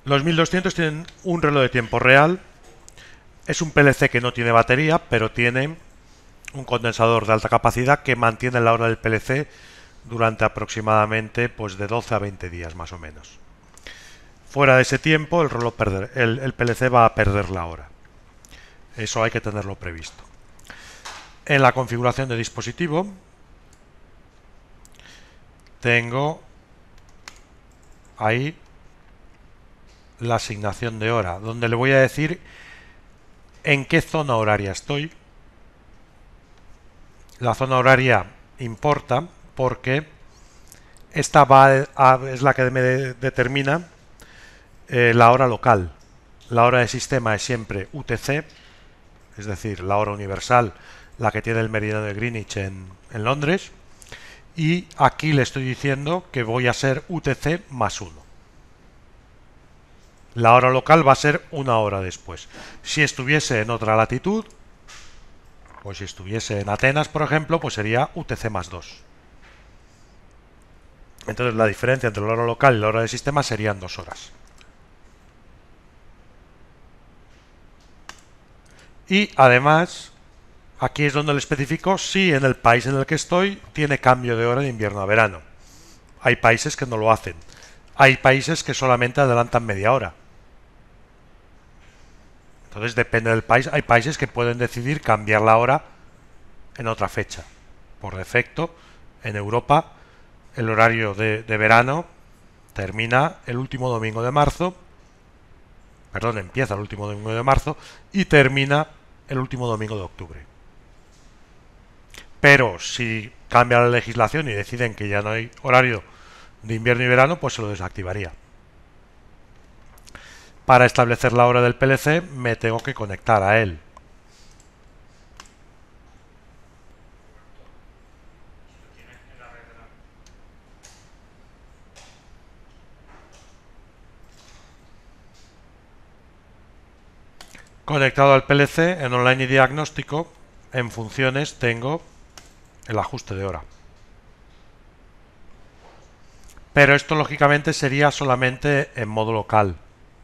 Los 1200 tienen un reloj de tiempo real. Es un PLC que no tiene batería, pero tiene un condensador de alta capacidad que mantiene la hora del PLC durante aproximadamente pues, de 12 a 20 días más o menos. Fuera de ese tiempo el PLC va a perder la hora. Eso hay que tenerlo previsto. En la configuración de dispositivo tengo ahí la asignación de hora, donde le voy a decir en qué zona horaria estoy. La zona horaria importa porque esta es la que me determina la hora local. La hora de sistema es siempre UTC, es decir, la hora universal, la que tiene el meridiano de Greenwich en Londres. Y aquí le estoy diciendo que voy a ser UTC más 1. La hora local va a ser una hora después. Si estuviese en otra latitud, o si estuviese en Atenas, por ejemplo, pues sería UTC más 2. Entonces la diferencia entre la hora local y la hora de sistema serían 2 horas. Y además, aquí es donde le especifico si en el país en el que estoy tiene cambio de hora de invierno a verano. Hay países que no lo hacen. Hay países que solamente adelantan media hora. Entonces depende del país. Hay países que pueden decidir cambiar la hora en otra fecha. Por defecto, en Europa, el horario de verano termina el último domingo de marzo. Perdón, empieza el último domingo de marzo y termina el último domingo de octubre. Pero si cambia la legislación y deciden que ya no hay horario de invierno y verano, pues se lo desactivaría. Para establecer la hora del PLC me tengo que conectar a él. Conectado al PLC en online y diagnóstico, en funciones tengo el ajuste de hora. Pero esto lógicamente sería solamente en modo local.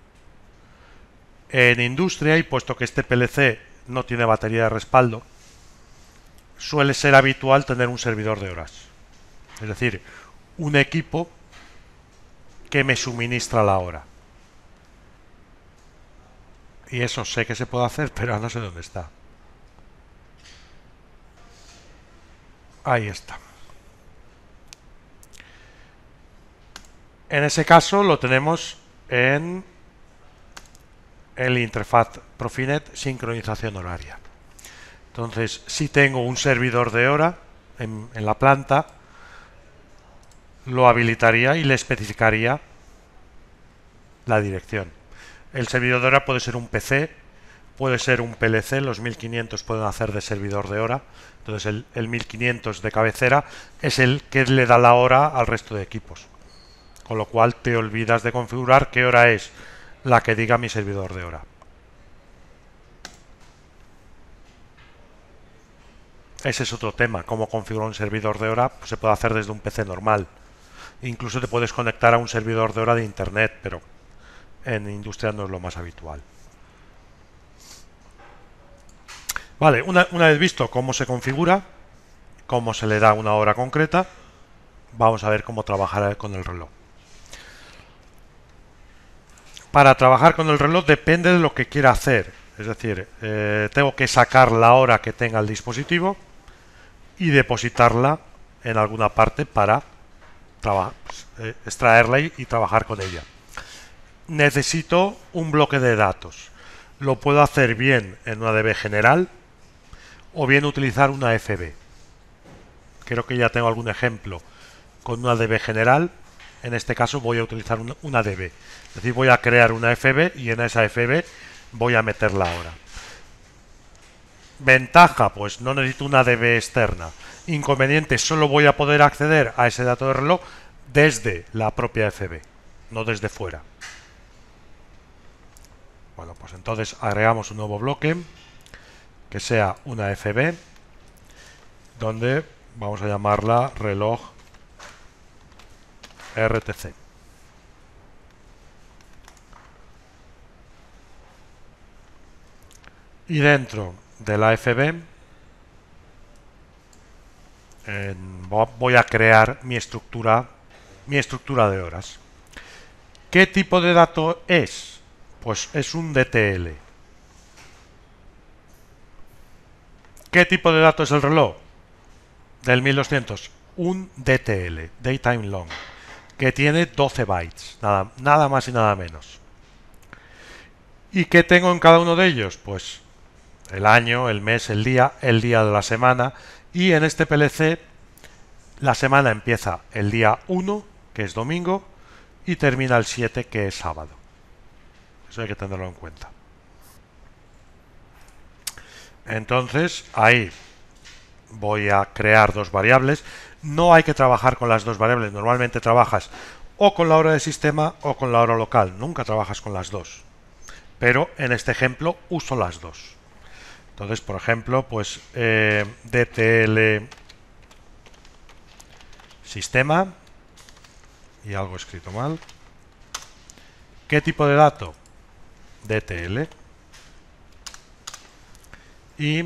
En industria, y puesto que este PLC no tiene batería de respaldo, suele ser habitual tener un servidor de horas. Es decir, un equipo que me suministra la hora. Y eso sé que se puede hacer, pero no sé dónde está. Ahí está. En ese caso lo tenemos en el interfaz Profinet sincronización horaria. Entonces, si tengo un servidor de hora en la planta, lo habilitaría y le especificaría la dirección. El servidor de hora puede ser un PC, puede ser un PLC, los 1500 pueden hacer de servidor de hora. Entonces el 1500 de cabecera es el que le da la hora al resto de equipos. Con lo cual te olvidas de configurar qué hora es la que diga mi servidor de hora. Ese es otro tema, cómo configurar un servidor de hora, pues se puede hacer desde un PC normal. Incluso te puedes conectar a un servidor de hora de internet, pero en industria no es lo más habitual. Vale, una vez visto cómo se configura, cómo se le da una hora concreta, vamos a ver cómo trabajar con el reloj. Para trabajar con el reloj depende de lo que quiera hacer. Es decir, tengo que sacar la hora que tenga el dispositivo y depositarla en alguna parte para extraerla y trabajar con ella. Necesito un bloque de datos. Lo puedo hacer bien en una DB general o bien utilizar una FB. Creo que ya tengo algún ejemplo con una DB general. En este caso voy a utilizar una DB. Es decir, voy a crear una FB y en esa FB voy a meter la hora. Ventaja, pues no necesito una DB externa. Inconveniente, solo voy a poder acceder a ese dato de reloj desde la propia FB, no desde fuera. Bueno, pues entonces agregamos un nuevo bloque que sea una FB donde vamos a llamarla reloj RTC. Y dentro de la FB voy a crear mi estructura de horas. ¿Qué tipo de dato es? Pues es un DTL. ¿Qué tipo de dato es el reloj? Del 1200. Un DTL, Daytime Long, que tiene 12 bytes, nada más y nada menos. ¿Y qué tengo en cada uno de ellos? Pues el año, el mes, el día de la semana. Y en este PLC la semana empieza el día 1, que es domingo, y termina el 7, que es sábado. Eso hay que tenerlo en cuenta. Entonces, ahí voy a crear dos variables. No hay que trabajar con las dos variables. Normalmente trabajas o con la hora de sistema o con la hora local. Nunca trabajas con las dos. Pero en este ejemplo uso las dos. Entonces, por ejemplo, pues DTL sistema, y algo escrito mal. ¿Qué tipo de dato? DTL. Y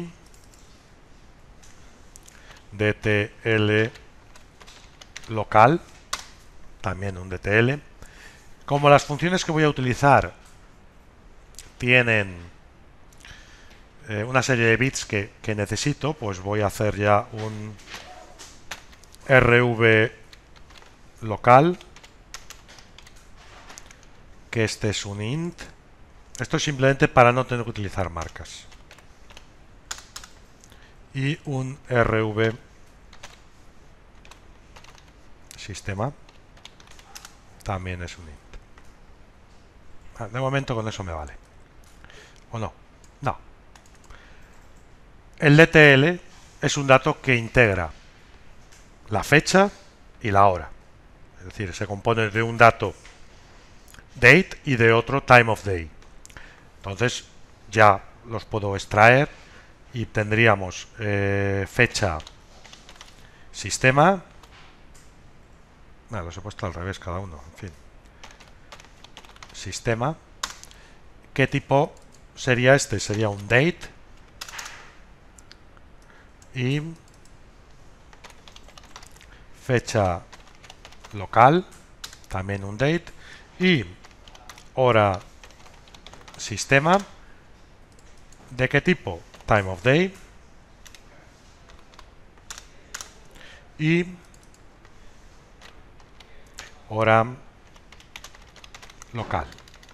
DTL local, también un DTL. Como las funciones que voy a utilizar tienen una serie de bits que necesito, pues voy a hacer ya un RV local, que este es un int. Esto es simplemente para no tener que utilizar marcas. Y un RV sistema también es un int. De momento con eso me vale. ¿O no? No. El DTL es un dato que integra la fecha y la hora. Es decir, se compone de un dato date y de otro time of day. Entonces ya los puedo extraer y tendríamos fecha sistema. Los he puesto al revés cada uno, en fin. Sistema. ¿Qué tipo sería este? Sería un date. Y fecha local, también un date. Y hora sistema. ¿De qué tipo? Time of day. Y hora local.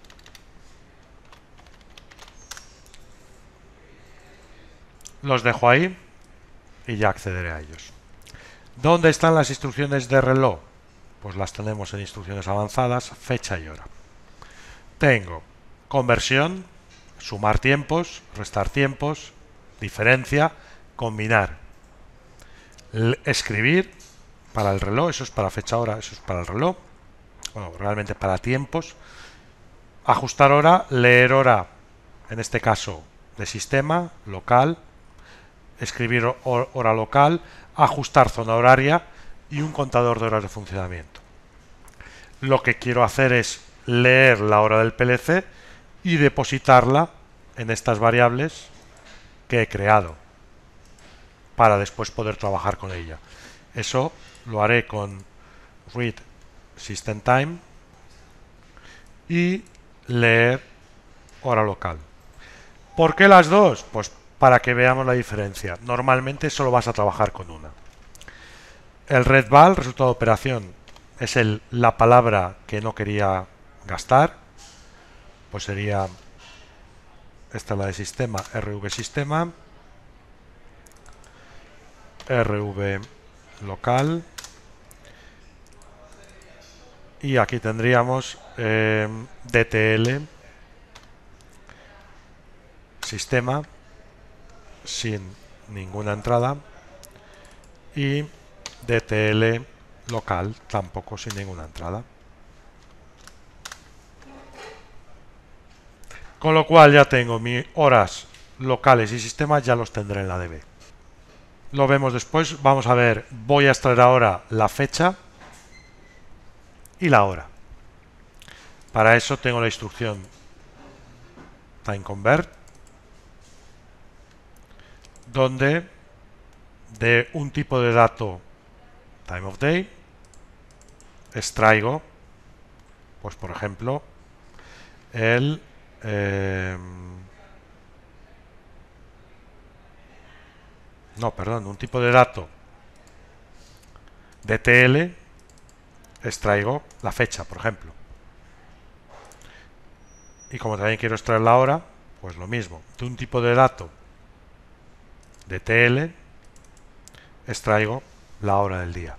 Los dejo ahí y ya accederé a ellos. ¿Dónde están las instrucciones de reloj? Pues las tenemos en instrucciones avanzadas, fecha y hora. Tengo conversión, sumar tiempos, restar tiempos, diferencia, combinar. Escribir para el reloj, eso es para fecha hora, eso es para el reloj. Bueno, realmente para tiempos. Ajustar hora, leer hora, en este caso de sistema, local. Escribir hora local, ajustar zona horaria y un contador de horas de funcionamiento. Lo que quiero hacer es leer la hora del PLC y depositarla en estas variables que he creado para después poder trabajar con ella. Eso lo haré con read system time y leer hora local. ¿Por qué las dos? Pues para que veamos la diferencia. Normalmente solo vas a trabajar con una. El redval, resultado de operación, es la palabra que no quería gastar. Pues sería esta, la de sistema, RV sistema, RV local. Y aquí tendríamos DTL sistema sin ninguna entrada y DTL local tampoco sin ninguna entrada. Con lo cual ya tengo mis horas locales y sistemas, ya los tendré en la DB. Lo vemos después. Vamos a ver, voy a extraer ahora la fecha y la hora. Para eso tengo la instrucción timeConvert donde de un tipo de dato time of day extraigo, pues por ejemplo, el un tipo de dato de TL extraigo la fecha, por ejemplo. Y como también quiero extraer la hora, pues lo mismo. De un tipo de dato de TL extraigo la hora del día.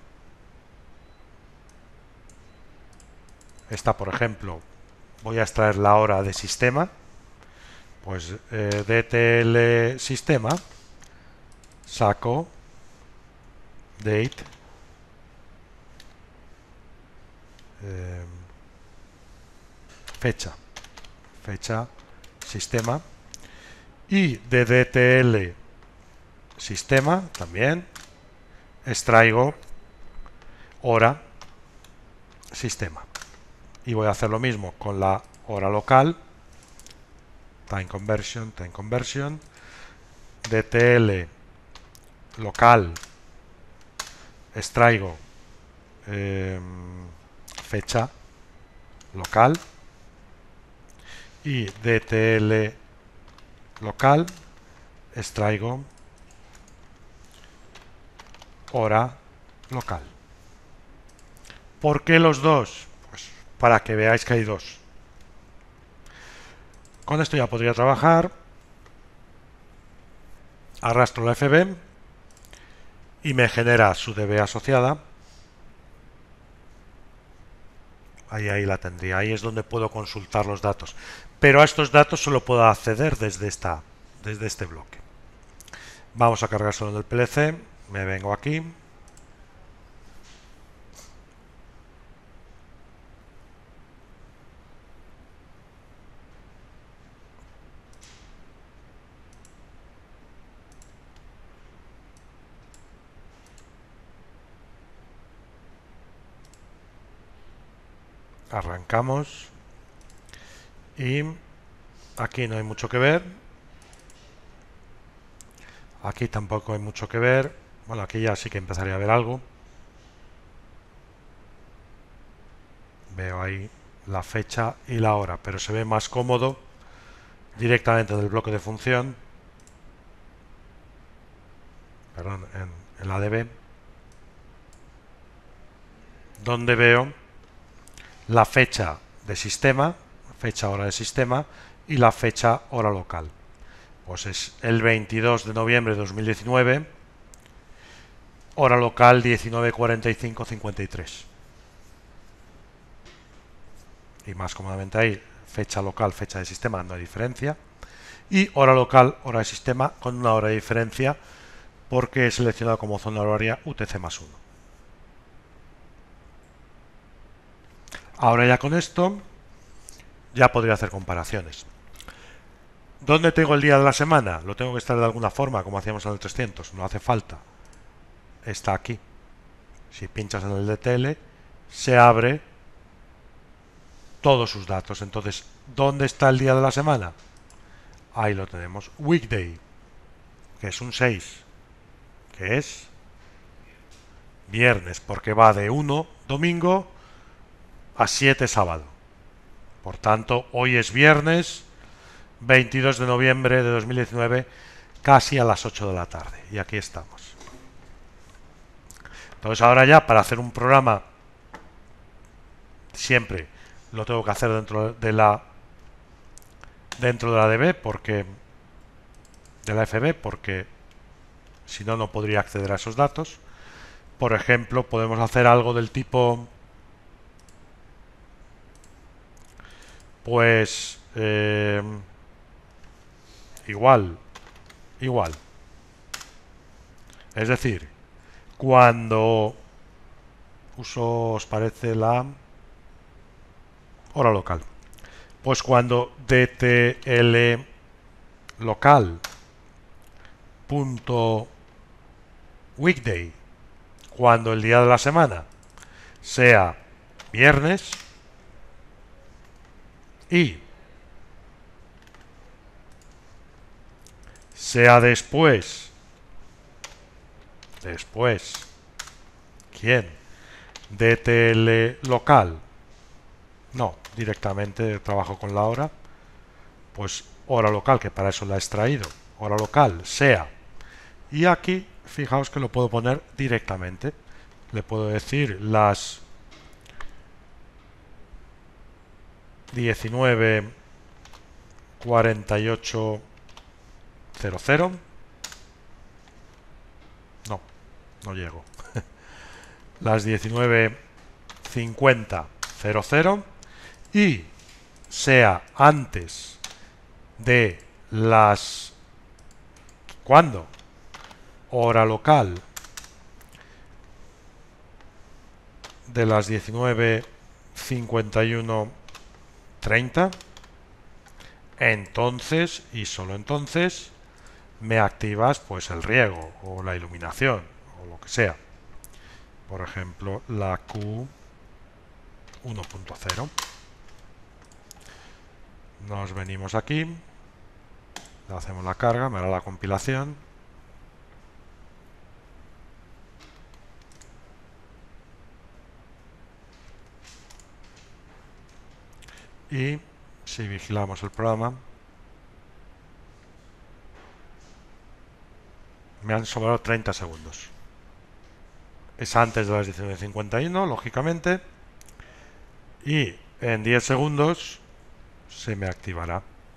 Esta, por ejemplo, voy a extraer la hora de sistema. Pues de TL sistema saco date fecha sistema, y de DTL sistema también extraigo hora sistema, y voy a hacer lo mismo con la hora local, time conversion, DTL local extraigo fecha local, y DTL local extraigo hora local. ¿Por qué los dos? Pues para que veáis que hay dos. Con esto ya podría trabajar. Arrastro la FB y me genera su DB asociada. Ahí la tendría. Ahí es donde puedo consultar los datos. Pero a estos datos solo puedo acceder desde este bloque. Vamos a cargar solo en el PLC. Me vengo aquí. Arrancamos. Y aquí no hay mucho que ver. Aquí tampoco hay mucho que ver. Bueno, aquí ya sí que empezaría a ver algo. Veo ahí la fecha y la hora, pero se ve más cómodo directamente del bloque de función, perdón, en la DB, donde veo la fecha de sistema, fecha hora de sistema, y la fecha hora local. Pues es el 22 de noviembre de 2019, hora local 19:45:53. Y más cómodamente ahí, fecha local, fecha de sistema, no hay diferencia. Y hora local, hora de sistema, con una hora de diferencia, porque he seleccionado como zona horaria UTC+1. Ahora ya con esto, ya podría hacer comparaciones. ¿Dónde tengo el día de la semana? Lo tengo que estar de alguna forma, como hacíamos en el 300. No hace falta. Está aquí. Si pinchas en el DTL, se abre todos sus datos. Entonces, ¿dónde está el día de la semana? Ahí lo tenemos. Weekday, que es un 6, que es viernes, porque va de 1 domingo a 7 sábado. Por tanto, hoy es viernes 22 de noviembre de 2019, casi a las 8 de la tarde. Y aquí estamos. Entonces ahora ya, para hacer un programa, siempre lo tengo que hacer dentro de la DB, porque de la FB, porque si no, no podría acceder a esos datos. Por ejemplo, podemos hacer algo del tipo, pues igual. Es decir, cuando os parece la hora local, pues cuando DTL local punto weekday, cuando el día de la semana sea viernes, y sea después Después, ¿quién? DTL local. No, directamente trabajo con la hora. Pues hora local, que para eso la he extraído. Hora local, sea. Y aquí, fijaos que lo puedo poner directamente. Le puedo decir las 19:48:00. No, no llego. Las 19:50:00 y sea antes de las... ¿Cuándo? Hora local de las 19:51:30. Entonces, y solo entonces, me activas pues el riego o la iluminación o lo que sea. Por ejemplo, la Q 1.0. Nos venimos aquí, le hacemos la carga, me hará la compilación. Y si vigilamos el programa, me han sobrado 30 segundos. Es antes de las 19:51, lógicamente. Y en 10 segundos se me activará.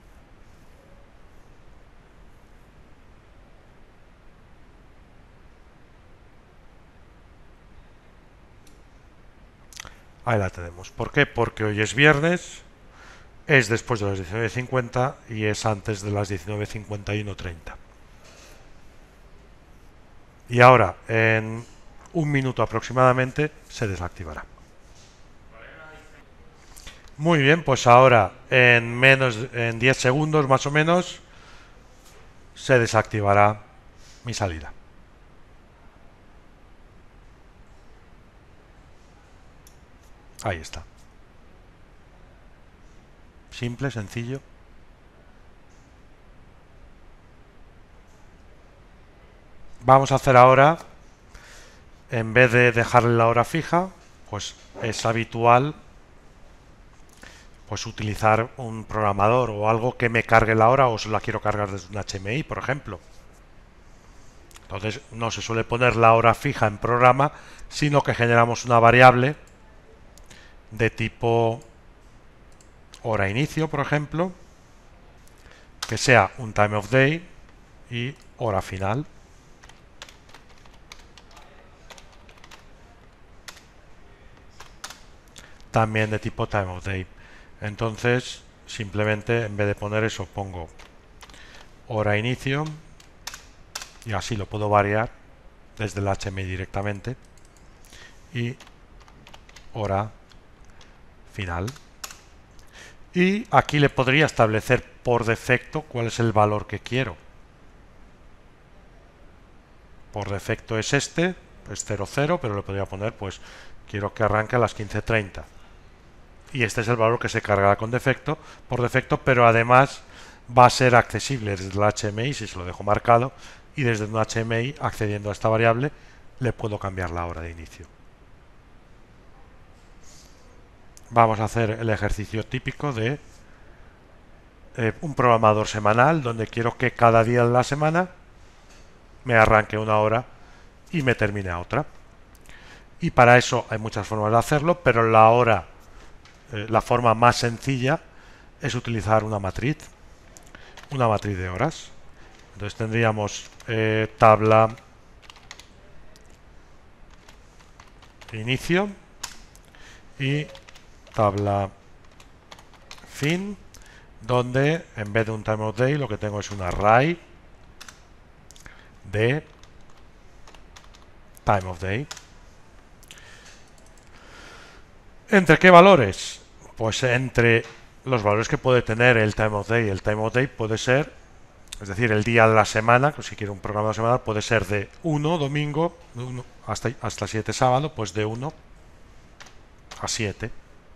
Ahí la tenemos. ¿Por qué? Porque hoy es viernes, es después de las 19:50 y es antes de las 19:51:30. Y ahora, en un minuto aproximadamente, se desactivará. Muy bien, pues ahora en 10 segundos más o menos se desactivará mi salida. Ahí está. Simple, sencillo. Vamos a hacer ahora, en vez de dejarle la hora fija, pues es habitual pues utilizar un programador o algo que me cargue la hora, o se la quiero cargar desde un HMI, por ejemplo. Entonces no se suele poner la hora fija en programa, sino que generamos una variable de tipo hora inicio, por ejemplo, que sea un time of day y hora final. También de tipo time of day. Entonces, simplemente en vez de poner eso, pongo hora inicio y así lo puedo variar desde el HMI directamente, y hora final. Y aquí le podría establecer por defecto cuál es el valor que quiero. Por defecto es este, pues 00, pero le podría poner, pues quiero que arranque a las 15:30. Y este es el valor que se cargará con defecto, por defecto, pero además va a ser accesible desde el HMI si se lo dejo marcado, y desde un HMI, accediendo a esta variable, le puedo cambiar la hora de inicio. Vamos a hacer el ejercicio típico de un programador semanal, donde quiero que cada día de la semana me arranque una hora y me termine a otra. Y para eso hay muchas formas de hacerlo, pero la forma más sencilla es utilizar una matriz de horas. Entonces tendríamos tabla inicio y tabla fin, donde en vez de un time of day lo que tengo es un array de time of day. ¿Entre qué valores? Pues entre los valores que puede tener el time of day. El time of day puede ser, es decir, el día de la semana, si quiero un programa semanal, puede ser de 1 domingo hasta 7 sábado, pues de 1 a 7.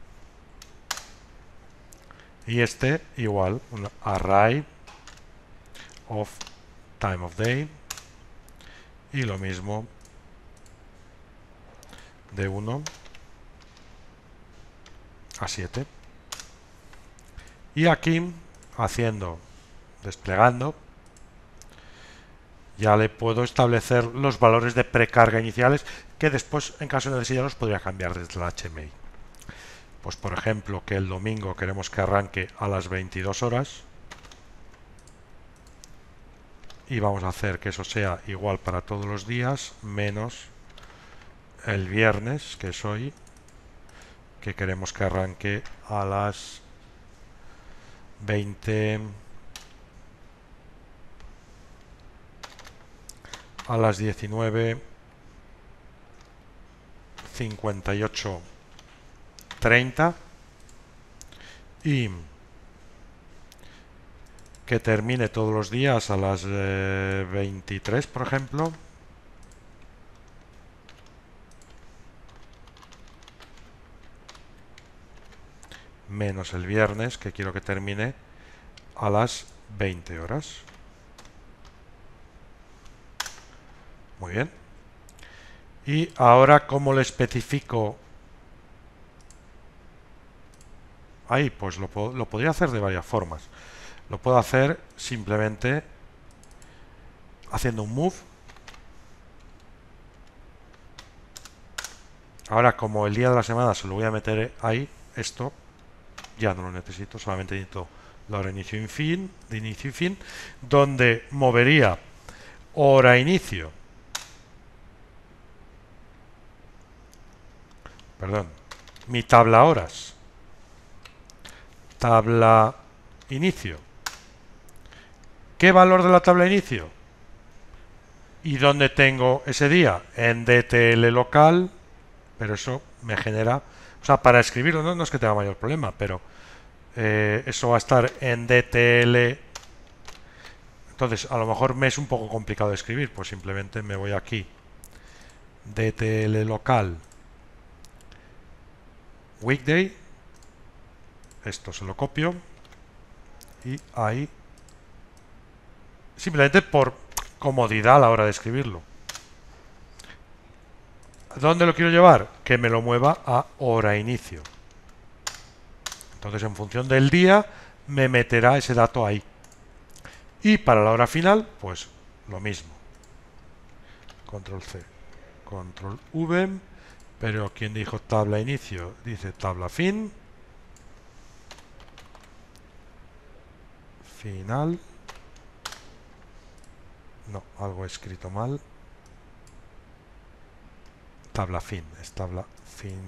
Y este igual, un array of time of day, y lo mismo de 1 a 7. Y aquí, desplegando, ya le puedo establecer los valores de precarga iniciales que después, en caso de necesidad, los podría cambiar desde la HMI. Pues por ejemplo, que el domingo queremos que arranque a las 22 horas. Y vamos a hacer que eso sea igual para todos los días, menos el viernes, que es hoy, que queremos que arranque a las 20... a las 19:58:30 y que termine todos los días a las 23, por ejemplo. Menos el viernes, que quiero que termine a las 20 horas. Muy bien. Y ahora, ¿cómo le especifico? Ahí, pues lo podría hacer de varias formas. Lo puedo hacer simplemente haciendo un move. Ahora, como el día de la semana se lo voy a meter ahí, esto ya no lo necesito, solamente necesito la hora inicio y fin, de inicio y fin, donde movería hora inicio, perdón, mi tabla horas, tabla inicio. ¿Qué valor de la tabla inicio? ¿Y dónde tengo ese día? En DTL local, pero eso me genera, o sea, para escribirlo no es que tenga mayor problema, pero eso va a estar en DTL. Entonces, a lo mejor me es un poco complicado de escribir, pues simplemente me voy aquí, DTL local, weekday, esto se lo copio y ahí, simplemente por comodidad a la hora de escribirlo. ¿Dónde lo quiero llevar? Que me lo mueva a hora inicio. Entonces, en función del día, me meterá ese dato ahí. Y para la hora final, pues lo mismo. Control C, Control V, pero ¿quién dijo tabla inicio? Dice tabla fin. Final. No, algo he escrito mal. Tabla fin, es tabla fin.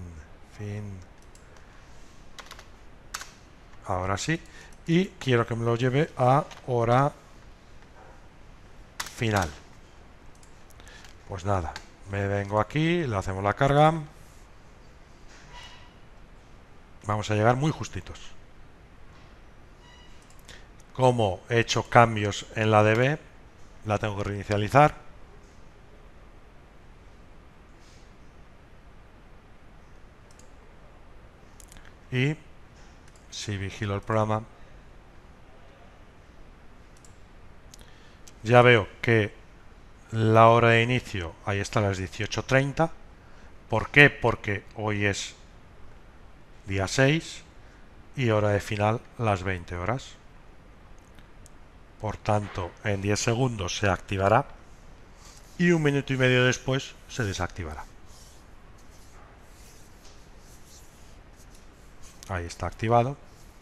Ahora sí. Y quiero que me lo lleve a hora final. Pues nada, me vengo aquí, le hacemos la carga. Vamos a llegar muy justitos. Como he hecho cambios en la DB, la tengo que reinicializar. Y si vigilo el programa, ya veo que la hora de inicio, ahí está, las 18:30. ¿Por qué? Porque hoy es día 6 y hora de final las 20 horas. Por tanto, en 10 segundos se activará y 1 minuto y medio después se desactivará. Ahí está activado.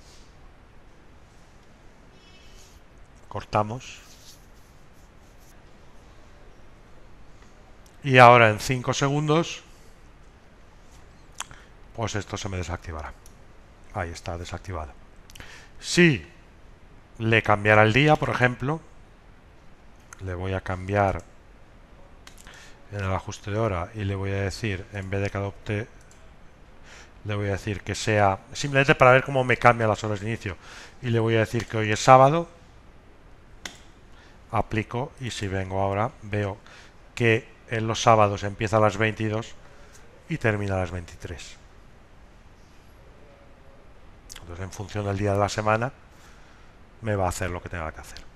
Cortamos. Y ahora en 5 segundos, pues esto se me desactivará. Ahí está desactivado. Si le cambiara el día, por ejemplo, le voy a cambiar en el ajuste de hora y le voy a decir, en vez de que adopte, le voy a decir que sea, simplemente para ver cómo me cambia las horas de inicio, y le voy a decir que hoy es sábado, aplico, y si vengo ahora veo que en los sábados empieza a las 22 y termina a las 23. Entonces, en función del día de la semana, me va a hacer lo que tenga que hacer.